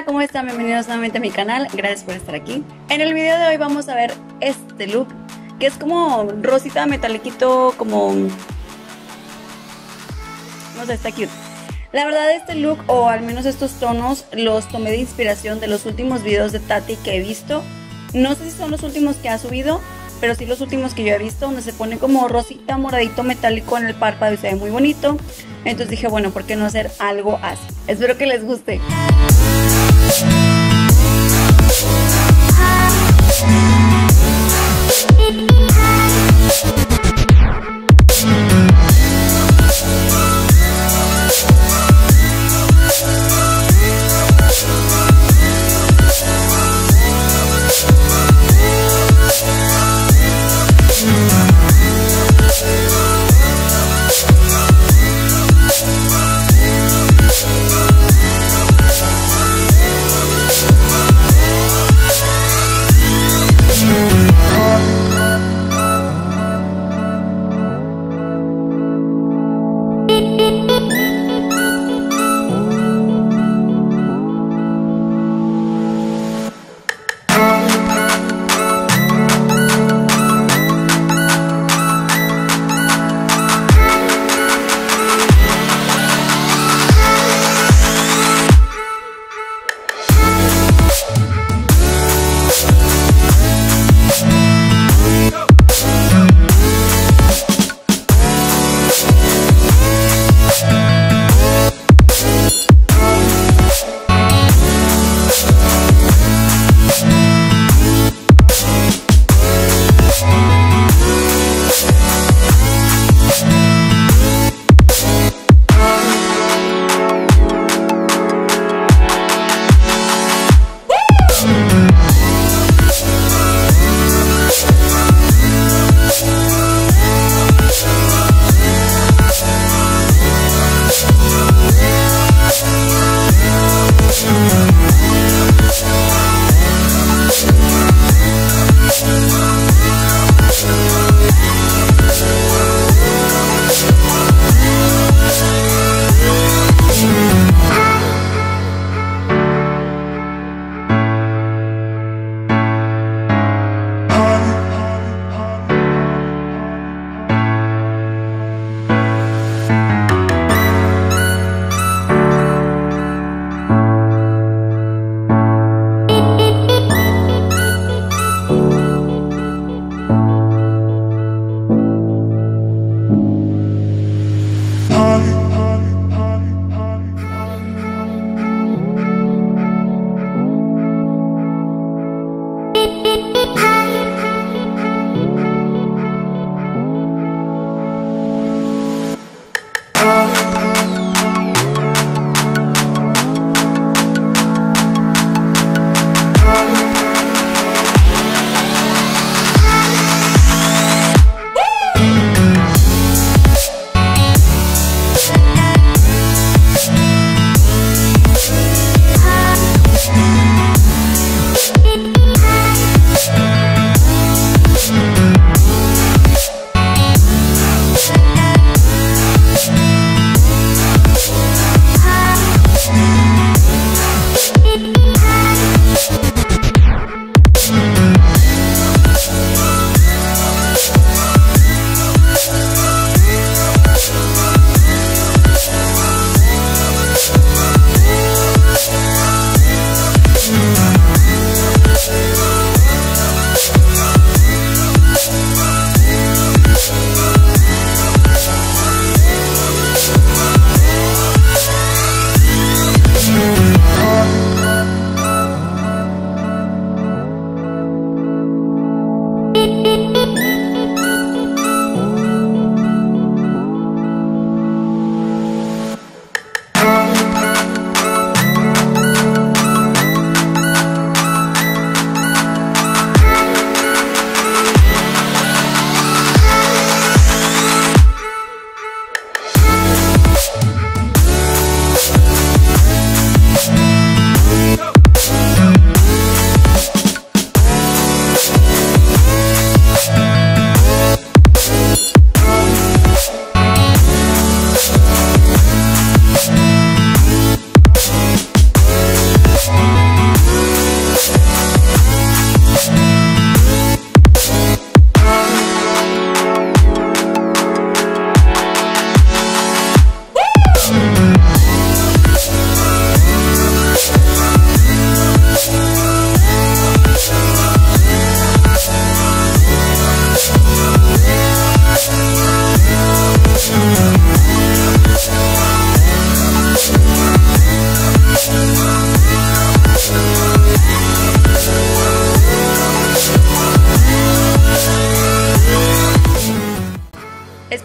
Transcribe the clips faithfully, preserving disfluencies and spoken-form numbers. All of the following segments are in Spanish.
Hola, ¿cómo están? Bienvenidos nuevamente a mi canal, gracias por estar aquí. En el video de hoy vamos a ver este look, que es como rosita metaliquito, como... no sé, está cute. La verdad este look, o al menos estos tonos, los tomé de inspiración de los últimos videos de Tati que he visto. No sé si son los últimos que ha subido, pero sí los últimos que yo he visto, donde se pone como rosita, moradito, metálico en el párpado y se ve muy bonito. Entonces dije, bueno, ¿por qué no hacer algo así? Espero que les guste.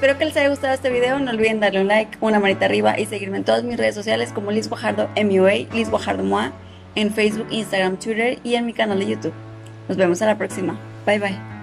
espero que les haya gustado este video. No olviden darle un like, una manita arriba y seguirme en todas mis redes sociales como Liz Guajardo M U A, Liz Guajardo M U A, en Facebook, Instagram, Twitter y en mi canal de YouTube. Nos vemos a la próxima. Bye bye.